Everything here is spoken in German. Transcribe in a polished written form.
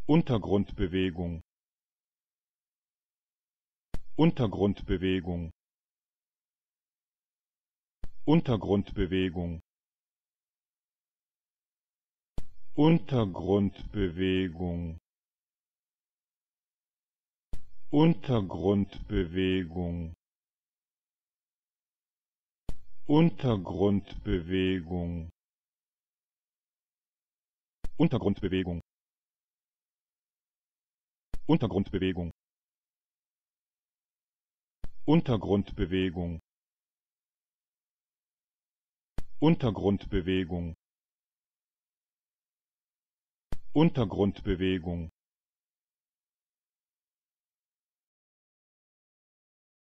Untergrundbewegung, Untergrundbewegung, Untergrundbewegung, Untergrundbewegung, Untergrundbewegung, Untergrundbewegung, Untergrundbewegung, Untergrundbewegung, Untergrundbewegung, Untergrundbewegung, Untergrundbewegung,